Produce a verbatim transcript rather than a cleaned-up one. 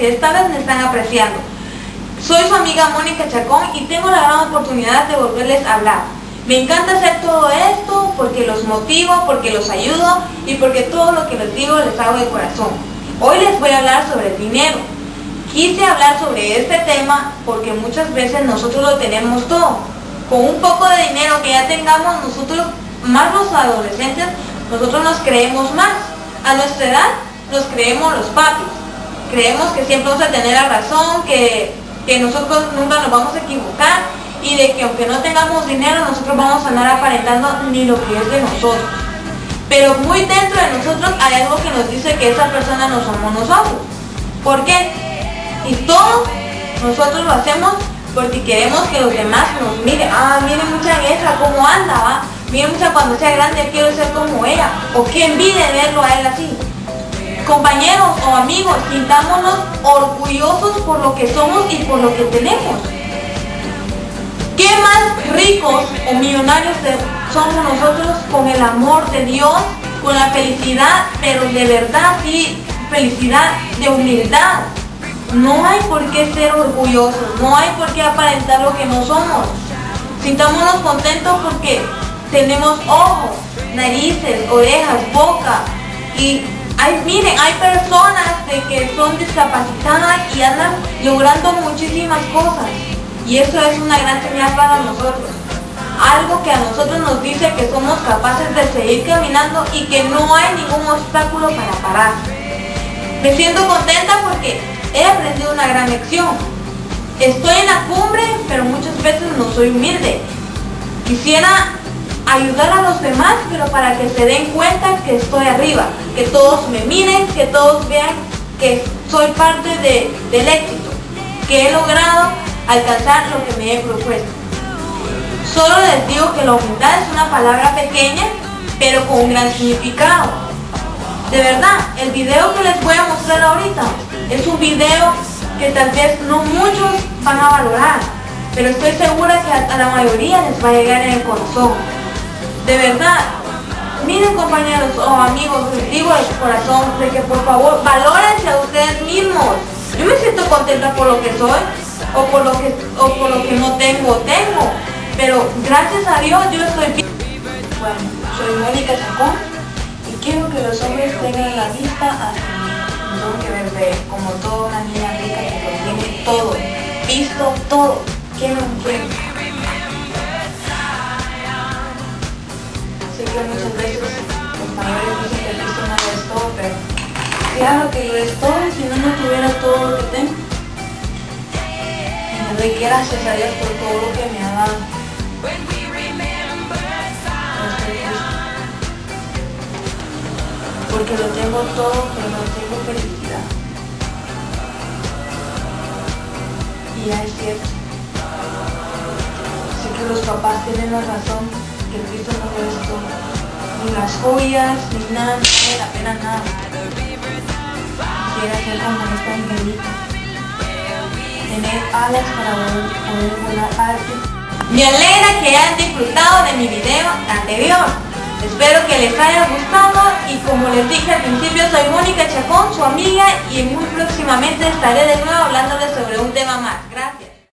que esta vez me están apreciando. Soy su amiga Mónica Chacón y tengo la gran oportunidad de volverles a hablar. Me encanta hacer todo esto porque los motivo, porque los ayudo y porque todo lo que les digo les hago de corazón. Hoy les voy a hablar sobre el dinero. Quise hablar sobre este tema porque muchas veces nosotros lo tenemos todo. Con un poco de dinero que ya tengamos, nosotros, más los adolescentes, nosotros nos creemos más. A nuestra edad nos creemos los papis. Creemos que siempre vamos a tener la razón, que, que nosotros nunca nos vamos a equivocar y de que aunque no tengamos dinero, nosotros vamos a andar aparentando ni lo que es de nosotros. Pero muy dentro de nosotros hay algo que nos dice que esa persona no somos nosotros. ¿Por qué? Y todo nosotros lo hacemos porque queremos que los demás nos miren. Ah, miren mucha esa, cómo anda, ¿va? Miren mucha, cuando sea grande quiero ser como ella. O qué envidia verlo a él así. Compañeros o amigos, sintámonos orgullosos por lo que somos y por lo que tenemos. ¿Qué más ricos o millonarios somos nosotros con el amor de Dios, con la felicidad, pero de verdad, sí, felicidad de humildad? No hay por qué ser orgullosos, no hay por qué aparentar lo que no somos. Sintámonos contentos porque tenemos ojos, narices, orejas, boca. Y hay, miren, hay personas de que son discapacitadas y andan logrando muchísimas cosas. Y eso es una gran señal para nosotros. Algo que a nosotros nos dice que somos capaces de seguir caminando y que no hay ningún obstáculo para parar. Me siento contenta porque he aprendido una gran lección. Estoy en la cumbre, pero muchas veces no soy humilde. Quisiera ayudar a los demás, pero para que se den cuenta que estoy arriba, que todos me miren, que todos vean que soy parte de, del éxito, que he logrado alcanzar lo que me he propuesto. Solo les digo que la humildad es una palabra pequeña, pero con un gran significado. De verdad, el video que les voy a mostrar ahorita es un video que tal vez no muchos van a valorar, pero estoy segura que a, a la mayoría les va a llegar en el corazón. De verdad, miren compañeros o amigos, les digo de corazón de que por favor valórense a ustedes mismos. Yo me siento contenta por lo que soy o por lo que, o por lo que no tengo, tengo, pero gracias a Dios yo estoy bien. Bueno, soy Mónica Chacón y quiero que los hombres tengan la vista hacia mí. No que verme como toda una niña rica que lo tiene todo, visto todo. Quiero un quiero. Sé que muchas veces los mayores dicen que el visto no lo es todo, pero claro que lo es todo, si no, no tuviera todo lo que tengo. Y le doy gracias a Dios por todo lo que me ha dado. Porque lo tengo todo, pero no tengo felicidad. Y ya es cierto. Sé que los papás tienen la razón, que el Cristo no lo es todo. Ni las joyas, ni nada, ni vale la pena nada. Quisiera ser como esta angelita. Tener alas para poder volar alto. Me alegra que hayan disfrutado de mi video anterior. Espero que les haya gustado y como les dije al principio, soy Mónica Chacón, su amiga, y muy próximamente estaré de nuevo hablándoles sobre un tema más. Gracias.